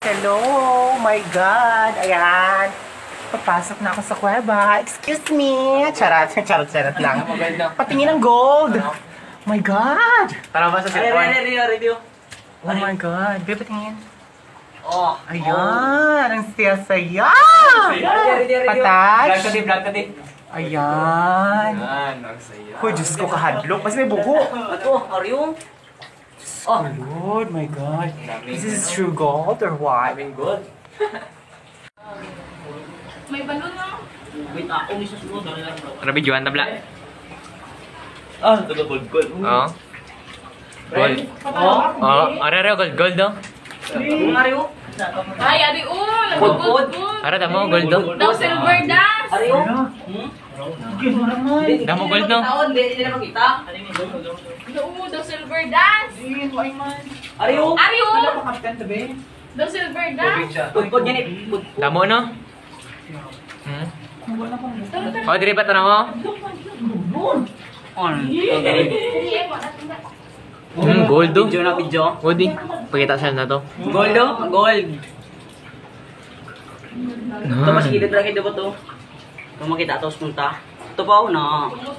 Hello! My God! Ayan! Papasok na ako sa kuweba. Excuse me! Charot lang. Patingin ng gold! My God! Tara ba sa cellphone? Review. Oh my God! Babe, patingin. Oh. Ayan! Ang saya-saya! Review. Patach! Vlog ka di. Ayan! Yan, ang saya. Hoy, Diyos ko, kahadlok. Mas may buho. Ato, Ariyo. Oh, Lord, my God. This is true gold or what? Daming good. May balon na. Wait, ako may susunod. Ano videoan tabla? Ah, ito gold. Oo. Gold. Oo, are gold do. Ariyo. Ay, adi nagugod. Ara damo gold do. Daw silver dance. Ariyo. Damo gold no. Taon, hindi na makita. Daw silver dance. Ariyo. Ariyo. Daw silver dance. Pudpud yan eh. Damo no. Oh, diri pa tanong mo. Gold do. Video na video. Gold di. Pakita sa na to. Gold do? Gold. Ito mas gilid lang ito ba ito? Ito makita ito punta. Ito pa na.